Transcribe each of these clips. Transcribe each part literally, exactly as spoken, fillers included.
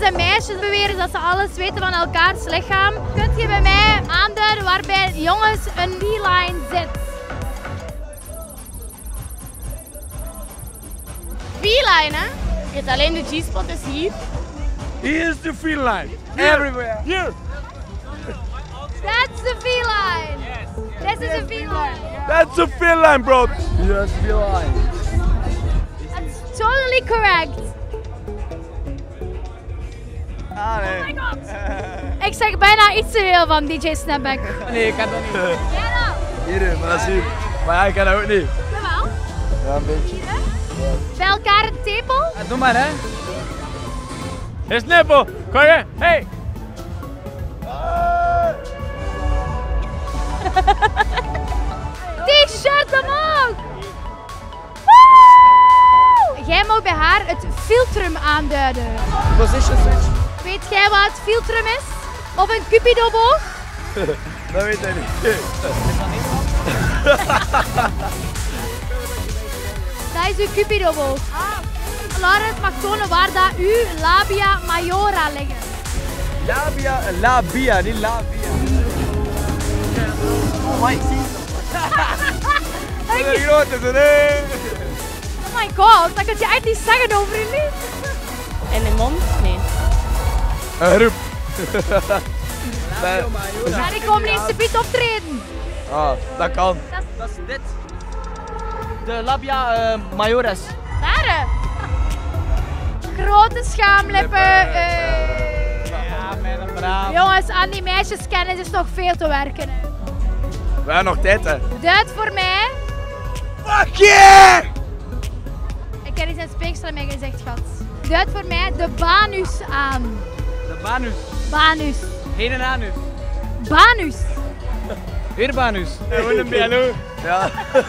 en meisjes beweren dat ze alles weten van elkaars lichaam. Kunt je bij mij aanduiden waarbij jongens een V-line zit? V-line, hè? Je hebt alleen de G-spot is hier. Here is the V-line. Everywhere. Here. That's the V-line. Yes. This is a V-line. That's a V-line, bro. Yes, V-line. That's totally correct. Ah, nee. Oh my god. Ik zeg bijna iets te veel van D J Snapback. Nee, ik kan dat niet. Jij dan? Hier, maar dat is hier. Maar ja, ik kan dat ook niet. Jawel. Ja, een beetje. Bij elkaar een tepel? Ja, doe maar, hè. Hey, Snippel, kom je? Hey. T-shirt omhoog! Woe! Jij mag bij haar het filtrum aanduiden. Position switch. Weet jij wat het filtrum is? Of een cupidoboog? Dat weet hij niet. Dat is uw cupidoboog. Ah. Laurens mag tonen waar dat uw labia majora liggen. Labia, labia, niet labia. Oh my, ik zie het. Dat is een grote, zo nee. Oh my god, dat kun je echt niet zeggen over je lief. En de mond? Nee. Een groep. Ja, die komen eens te bied optreden. Ah, dat kan. Dat is Dat is dit. De labia uh, majoris. daar. hè. Grote schaamlippen. eh. Ja, mijn braaf. Jongens, aan die meisjeskennis is nog veel te werken. Hè. We hebben nog tijd, hè. Duid voor mij. Fuck yeah! Ik heb eens een speeksel in mijn gezicht gehad. Duid voor mij de banus aan. De banus. Banus. Geen anus. Banus. Weer banus. Gewoon een B L O. Ja.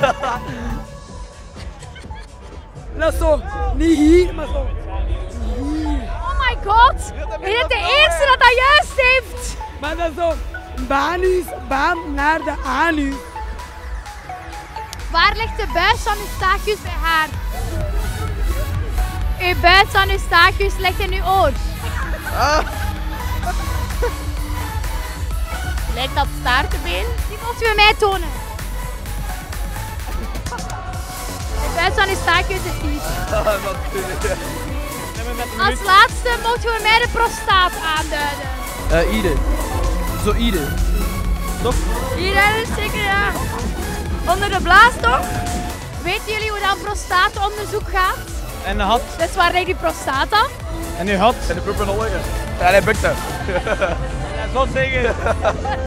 Dat is zo. Niet hier, maar zo. Oh my god. Je bent de eerste dat dat juist heeft. Maar dat is zo. Banus, bam, naar de anus. Waar ligt de buis van Eustachius bij haar? Uw buis van Eustachius ligt in uw oor. Ah. Lijkt dat staartenbeen? Die moet u bij mij tonen. De buis van Eustachius is hier. Als laatste moeten we mij de prostaat aanduiden. Uh, Ide. Zo Ide. Toch? Hier is zeker, ja. Onder de blaastong. Weten jullie hoe dat prostaatonderzoek gaat? En de hat. Dus waar ligt die prostata? En uw hat. En de poep en de liggen. Ja, hij bukt hem. Ja, zo zeggen.